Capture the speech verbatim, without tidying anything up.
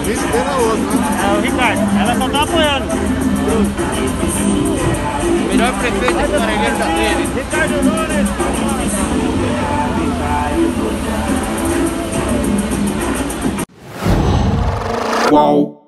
vice dele é outro, né? É o Ricardo, ela só tá apoiando. O melhor prefeito de Marangueira da dele. Ricardo Nunes. Qual?